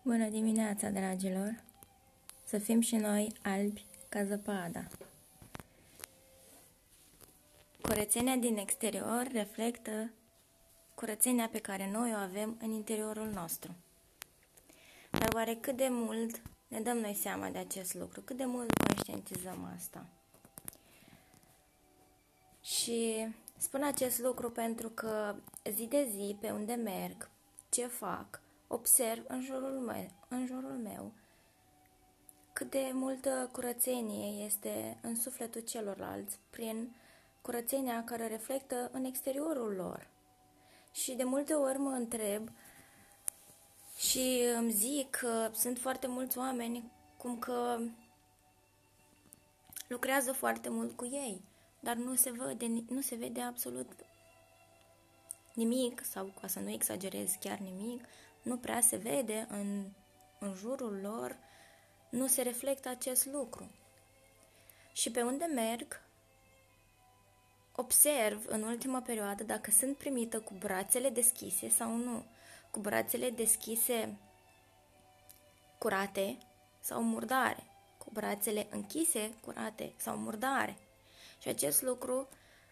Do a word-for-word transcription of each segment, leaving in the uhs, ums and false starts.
Bună dimineața, dragilor! Să fim și noi albi ca zăpada. Curățenia din exterior reflectă curățenia pe care noi o avem în interiorul nostru. Dar oare cât de mult ne dăm noi seama de acest lucru? Cât de mult conștientizăm asta? Și spun acest lucru pentru că zi de zi, pe unde merg, ce fac, observ în jurul meu, în jurul meu cât de multă curățenie este în sufletul celorlalți prin curățenia care reflectă în exteriorul lor. Și de multe ori mă întreb și îmi zic că sunt foarte mulți oameni cum că lucrează foarte mult cu ei, dar nu se vede, nu se vede absolut nimic, sau ca să nu exagerez chiar nimic, nu prea se vede în, în jurul lor, nu se reflectă acest lucru. Și pe unde merg, observ în ultima perioadă dacă sunt primită cu brațele deschise sau nu. Cu brațele deschise curate sau murdare. Cu brațele închise curate sau murdare. Și acest lucru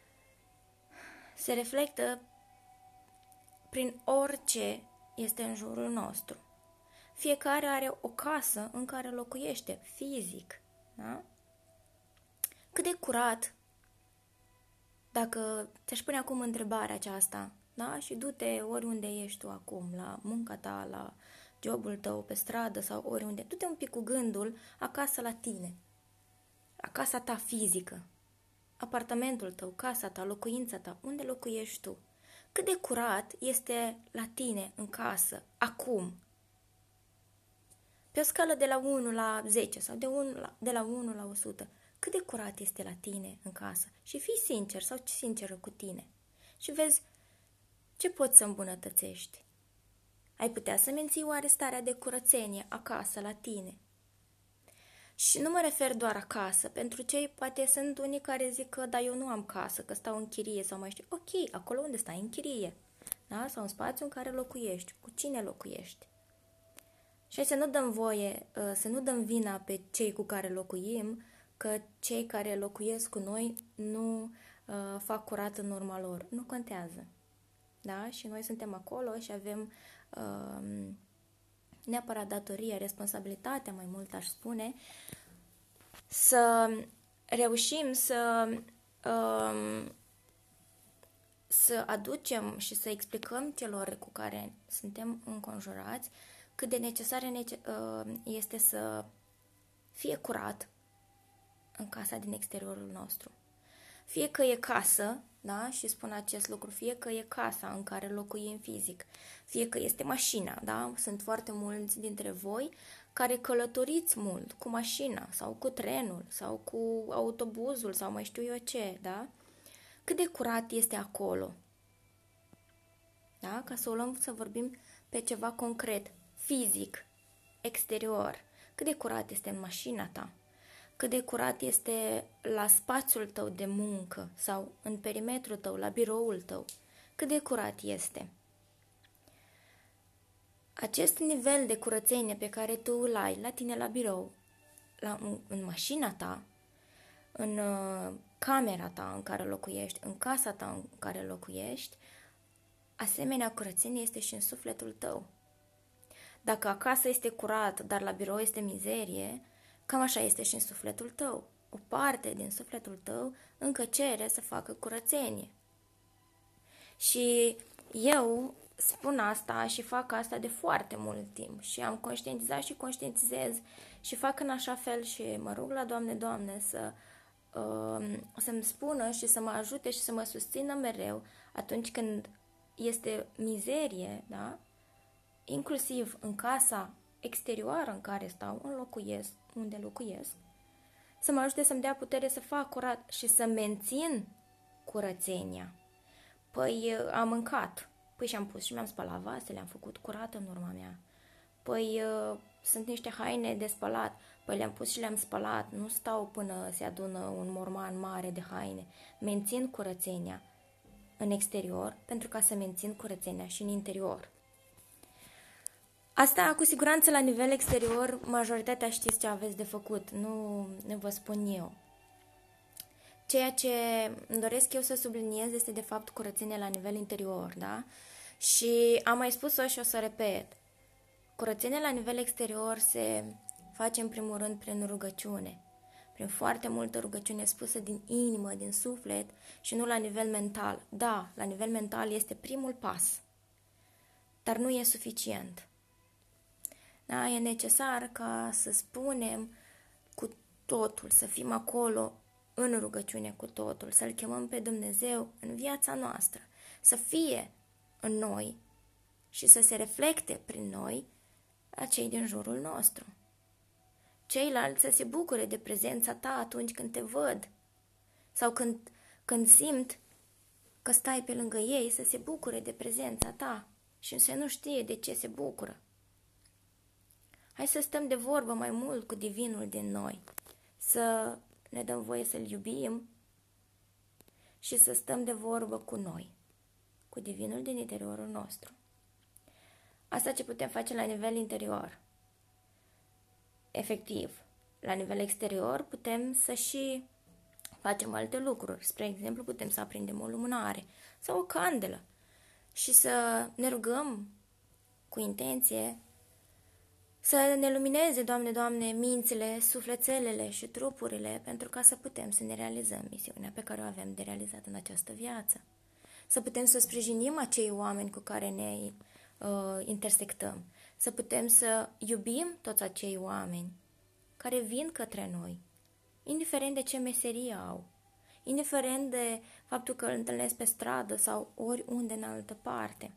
se reflectă prin orice este în jurul nostru. Fiecare are o casă în care locuiește, fizic. Da? Cât de curat, dacă te-aș pune acum întrebarea aceasta, da? Și du-te oriunde ești tu acum, la munca ta, la jobul tău, pe stradă sau oriunde, du-te un pic cu gândul acasă la tine, la casa ta fizică, apartamentul tău, casa ta, locuința ta, unde locuiești tu. Cât de curat este la tine în casă, acum, pe o scală de la unu la zece sau de, unu la, de la unu la o sută, cât de curat este la tine în casă? Și fii sincer sau sinceră cu tine și vezi ce poți să îmbunătățești. Ai putea să menții oare starea de curățenie acasă la tine? Și nu mă refer doar acasă, pentru cei poate sunt unii care zic că da, eu nu am casă, că stau în chirie sau mai știu. Ok, acolo unde stai, în chirie, da? Sau în spațiu în care locuiești, cu cine locuiești. Și să nu dăm voie, să nu dăm vina pe cei cu care locuim, că cei care locuiesc cu noi nu uh, fac curat în urma lor. Nu contează. Da? Și noi suntem acolo și avem uh, neapărat datoria, responsabilitatea, mai mult aș spune, să reușim să, uh, să aducem și să explicăm celor cu care suntem înconjurați cât de necesar este să fie curat în casa din exteriorul nostru. Fie că e casă, da? Și spun acest lucru, fie că e casa în care locuim fizic, fie că este mașina, da? Sunt foarte mulți dintre voi care călătoriți mult cu mașina sau cu trenul sau cu autobuzul sau mai știu eu ce, da? Cât de curat este acolo? Da? Ca să o luăm să vorbim pe ceva concret, fizic, exterior. Cât de curat este în mașina ta? Cât de curat este la spațiul tău de muncă sau în perimetrul tău, la biroul tău? Cât de curat este? Acest nivel de curățenie pe care tu îl ai la tine la birou, la, în, în mașina ta, în uh, camera ta în care locuiești, în casa ta în care locuiești, asemenea curățenie este și în sufletul tău. Dacă acasă este curat, dar la birou este mizerie, cam așa este și în sufletul tău. O parte din sufletul tău încă cere să facă curățenie. Și eu spun asta și fac asta de foarte mult timp și am conștientizat și conștientizez și fac în așa fel și mă rog la Doamne, Doamne să, uh, să-mi spună și să mă ajute și să mă susțină mereu atunci când este mizerie, da? Inclusiv în casa exterioară în care stau, în locuiesc, unde locuiesc, să mă ajute să-mi dea putere să fac curat și să mențin curățenia. Păi am mâncat, păi și-am pus și mi-am spălat vasele, am făcut curat în urma mea. Păi sunt niște haine de spălat, păi le-am pus și le-am spălat, nu stau până se adună un morman mare de haine. Mențin curățenia în exterior pentru ca să mențin curățenia și în interior. Asta, cu siguranță, la nivel exterior, majoritatea știți ce aveți de făcut, nu ne vă spun eu. Ceea ce îmi doresc eu să subliniez este, de fapt, curățenia la nivel interior, da? Și am mai spus-o și o să repet. Curățenia la nivel exterior se face, în primul rând, prin rugăciune. Prin foarte multă rugăciune spusă din inimă, din suflet și nu la nivel mental. Da, la nivel mental este primul pas, dar nu e suficient. Da, e necesar ca să spunem cu totul, să fim acolo în rugăciune cu totul, să-L chemăm pe Dumnezeu în viața noastră, să fie în noi și să se reflecte prin noi la cei din jurul nostru. Ceilalți să se bucure de prezența ta atunci când te văd sau când, când simt că stai pe lângă ei, să se bucure de prezența ta și să nu știe de ce se bucură. Hai să stăm de vorbă mai mult cu Divinul din noi, să ne dăm voie să-L iubim și să stăm de vorbă cu noi, cu Divinul din interiorul nostru. Asta ce putem face la nivel interior. Efectiv, la nivel exterior putem să și facem alte lucruri. Spre exemplu, putem să aprindem o lumânare sau o candelă și să ne rugăm cu intenție să ne lumineze, Doamne, Doamne, mințile, sufletelele și trupurile pentru ca să putem să ne realizăm misiunea pe care o avem de realizat în această viață. Să putem să sprijinim acei oameni cu care ne uh, intersectăm. Să putem să iubim toți acei oameni care vin către noi, indiferent de ce meserie au, indiferent de faptul că îl întâlnesc pe stradă sau oriunde în altă parte.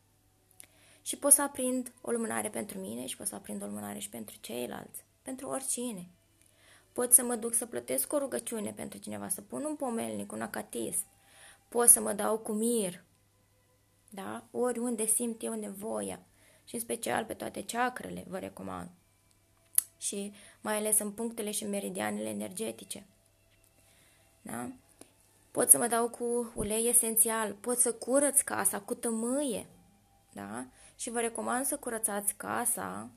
Și pot să aprind o lumânare pentru mine și pot să aprind o lumânare și pentru ceilalți, pentru oricine. Pot să mă duc să plătesc o rugăciune pentru cineva, să pun un pomelnic, un acatis. Pot să mă dau cu mir, da? Oriunde simt eu nevoia și în special pe toate chakrele vă recomand. Și mai ales în punctele și meridianele energetice. Da? Pot să mă dau cu ulei esențial, pot să curăț casa cu tămâie, da? Și vă recomand să curățați casa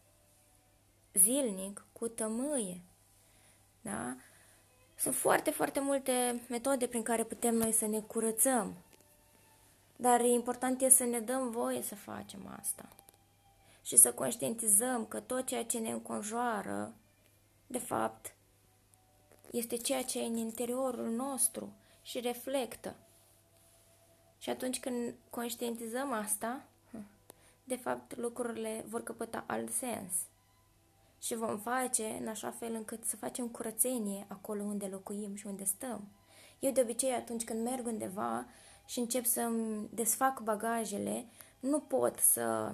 zilnic cu tămâie, da? Sunt foarte, foarte multe metode prin care putem noi să ne curățăm, dar important e să ne dăm voie să facem asta și să conștientizăm că tot ceea ce ne înconjoară, de fapt, este ceea ce e în interiorul nostru și reflectă. Și atunci când conștientizăm asta, de fapt, lucrurile vor căpăta alt sens. Și vom face în așa fel încât să facem curățenie acolo unde locuim și unde stăm. Eu, de obicei, atunci când merg undeva și încep să-mi desfac bagajele, nu pot să,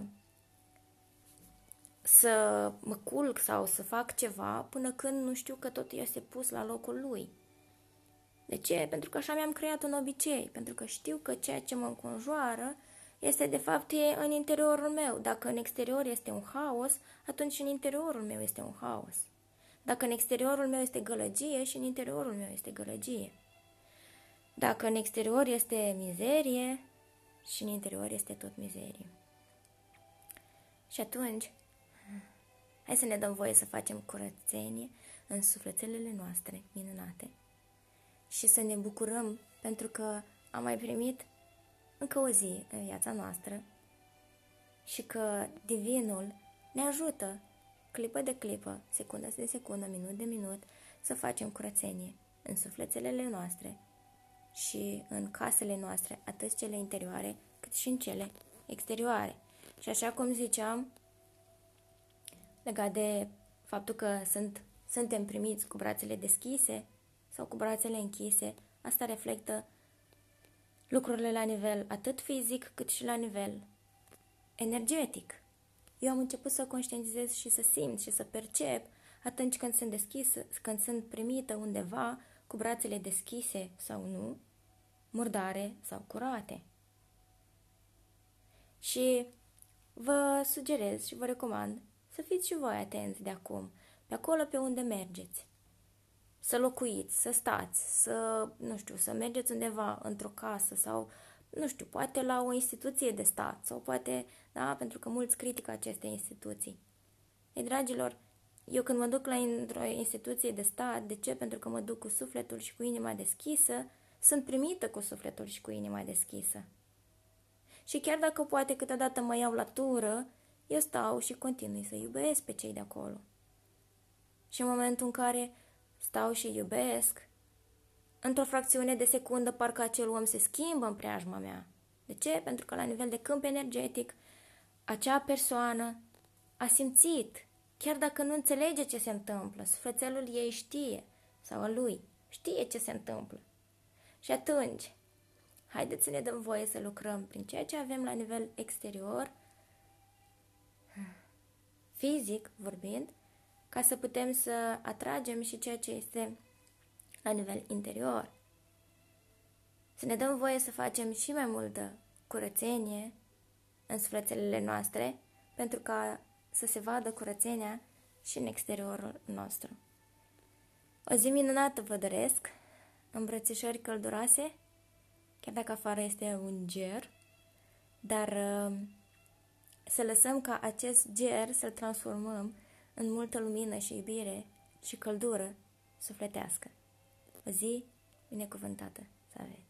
să mă culc sau să fac ceva până când nu știu că totul este pus la locul lui. De ce? Pentru că așa mi-am creat un obicei, pentru că știu că ceea ce mă înconjoară este de fapt e în interiorul meu. Dacă în exterior este un haos, atunci în interiorul meu este un haos. Dacă în exteriorul meu este gălăgie, și în interiorul meu este gălăgie. Dacă în exterior este mizerie, și în interior este tot mizerie. Și atunci, hai să ne dăm voie să facem curățenie în sufletelele noastre minunate și să ne bucurăm pentru că am mai primit încă o zi în viața noastră și că Divinul ne ajută clipă de clipă, secundă de secundă, minut de minut, să facem curățenie în sufletelele noastre și în casele noastre, atât cele interioare cât și în cele exterioare. Și așa cum ziceam, legat de faptul că sunt, suntem primiți cu brațele deschise sau cu brațele închise, asta reflectă lucrurile la nivel atât fizic cât și la nivel energetic. Eu am început să conștientizez și să simt și să percep atunci când sunt deschisă, când sunt primită undeva cu brațele deschise sau nu, murdare sau curate. Și vă sugerez și vă recomand să fiți și voi atenți de acum, pe acolo pe unde mergeți. Să locuiți, să stați, să, nu știu, să mergeți undeva într-o casă sau, nu știu, poate la o instituție de stat sau poate da? Pentru că mulți critică aceste instituții. Ei, dragilor, eu când mă duc la o instituție de stat, de ce? Pentru că mă duc cu sufletul și cu inima deschisă, sunt primită cu sufletul și cu inima deschisă. Și chiar dacă poate câteodată mă iau la tură, eu stau și continui să iubesc pe cei de acolo. Și în momentul în care stau și iubesc, într-o fracțiune de secundă parcă acel om se schimbă în preajma mea. De ce? Pentru că la nivel de câmp energetic, acea persoană a simțit, chiar dacă nu înțelege ce se întâmplă, sufletelul ei știe, sau al lui, știe ce se întâmplă. Și atunci, haideți să ne dăm voie să lucrăm prin ceea ce avem la nivel exterior, fizic vorbind, ca să putem să atragem și ceea ce este la nivel interior. Să ne dăm voie să facem și mai multă curățenie în sufletele noastre, pentru ca să se vadă curățenia și în exteriorul nostru. O zi minunată vă doresc, îmbrățișări călduroase, chiar dacă afară este un ger, dar să lăsăm ca acest ger să-l transformăm în multă lumină și iubire și căldură sufletească. O zi binecuvântată să aveți!